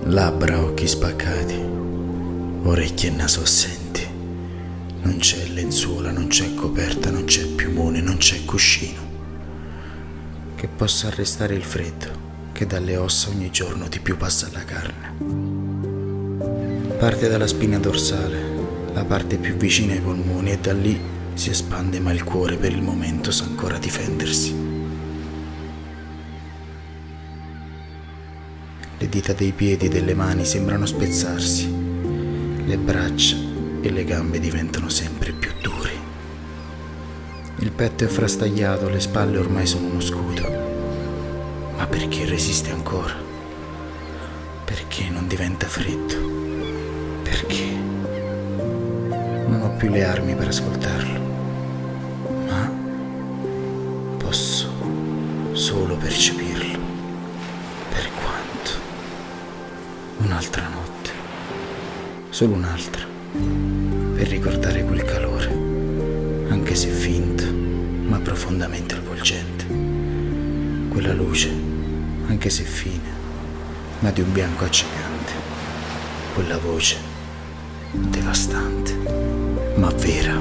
Labbra, occhi spaccati, orecchie e naso assenti. Non c'è lenzuola, non c'è coperta, non c'è piumone, non c'è cuscino che possa arrestare il freddo che dalle ossa ogni giorno di più passa alla carne. Parte dalla spina dorsale, la parte più vicina ai polmoni, e da lì si espande, ma il cuore per il momento sa ancora difendersi. Le dita dei piedi e delle mani sembrano spezzarsi, le braccia e le gambe diventano sempre più duri. Il petto è frastagliato, le spalle ormai sono uno scudo. Ma perché resiste ancora? Perché non diventa freddo? Perché? Non ho più le armi per ascoltarlo, ma posso solo percepirlo. Per quanto? Un'altra notte, solo un'altra, per ricordare quel calore, anche se finto, ma profondamente avvolgente. Quella luce, anche se fine, ma di un bianco accecante. Quella voce, devastante, ma vera.